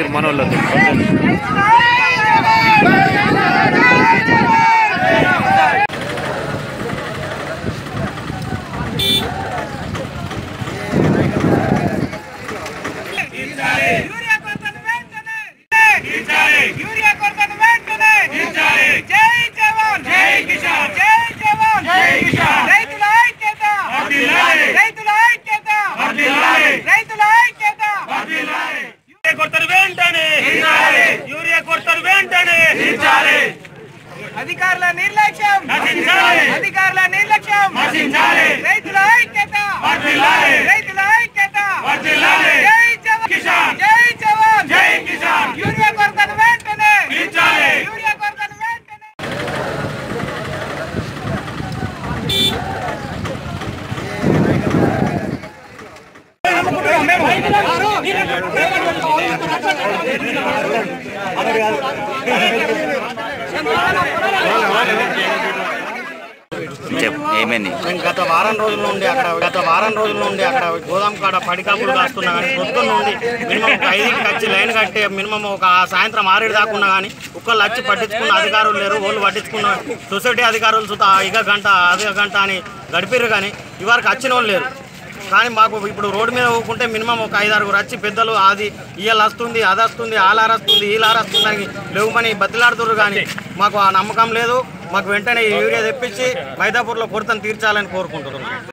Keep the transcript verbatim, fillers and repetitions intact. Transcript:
మనోళ్ళు అధికారుల నిర్లక్ష్యం అధికారుల నిర్లక్ష్యం రైతుల ఐక్యత రైతుల ఐక్యత జై జవాన్ జై జవాన్ జై కిసాన్ యూరియా కొరతను వెంటనే యూరియా కొరతను వెంటనే ఏమైంది? గత వారం రోజుల నుండి అక్కడ గత వారం రోజుల నుండి అక్కడ గోదాం కాడ పడికాపులు కాస్తున్నా కానీ పొద్దున్న నుండి మినిమం ఒక ఐదుకి వచ్చి లైన్ కట్టే మినిమం ఒక సాయంత్రం ఆరేడు దాకున్నా కానీ ఒక్కళ్ళు వచ్చి పట్టించుకున్న అధికారులు లేరు. వాళ్ళు పట్టించుకున్న సొసైటీ అధికారులు సుతా ఇక గంట అధిక గంట అని గడిపిర్రు కానీ ఇవరకు వచ్చిన వాళ్ళు లేరు. కానీ మాకు ఇప్పుడు రోడ్డు మీద పోకుంటే మినిమం ఒక ఐదారుగురు వచ్చి పెద్దలు అది ఇయ్యాలు వస్తుంది అది వస్తుంది ఆలార వస్తుంది ఈలార వస్తుంది అని లేవుమని బతిలాడుతుర్రు. కానీ మాకు ఆ నమ్మకం లేదు. మాకు వెంటనే యూరియా తెప్పించి మైదాపూర్లో కొరతను తీర్చాలని కోరుకుంటున్నాం.